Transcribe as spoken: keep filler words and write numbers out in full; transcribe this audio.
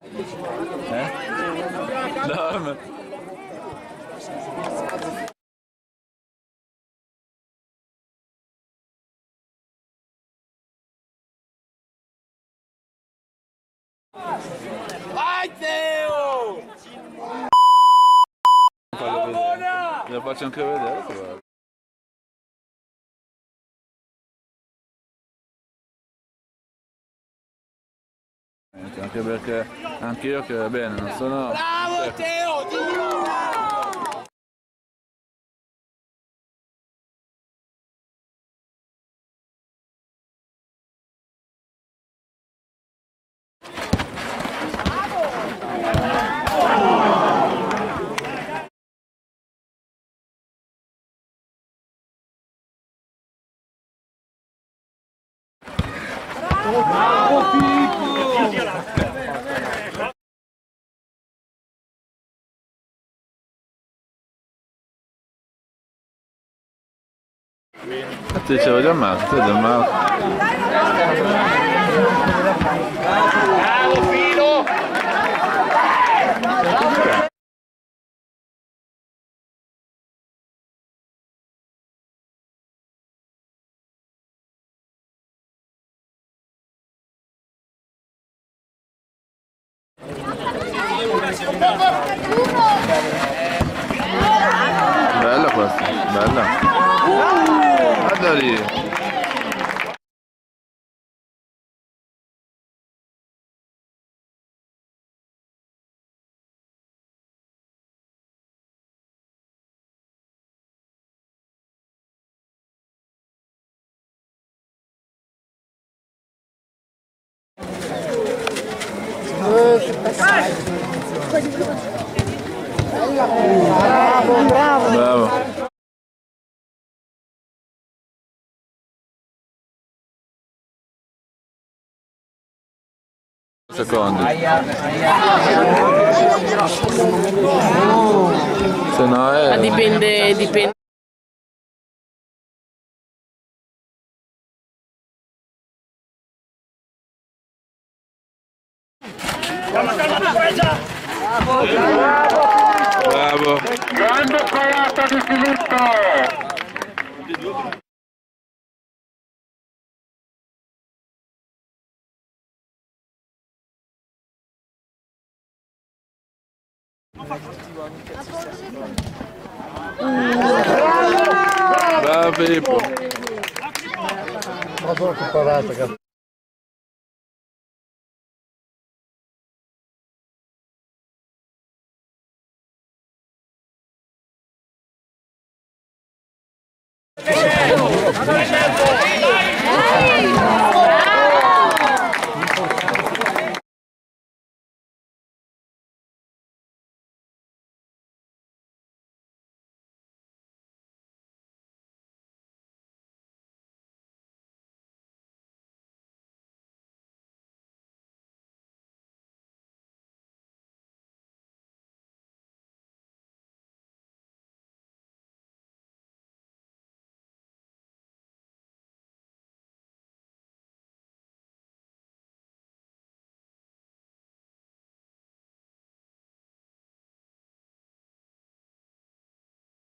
Eh? Dorme. Vai Teo! Lo faccio anche vedere, guarda. Anche perché anch'io che bene, non sono... Bravo Teo! Di nuovo! Bravo Pippo! Ti dicevo già Marco, tu del Marco. Bravo Filo! Bella questa, bella. Guarda lì. Bravo, bravo! Bravo. Secondi. Se no è... Ma dipende, dipende. Bravo. Grande parata di Filippo! Bravo Filippo. Bravo che parata, cazzo. Bravo!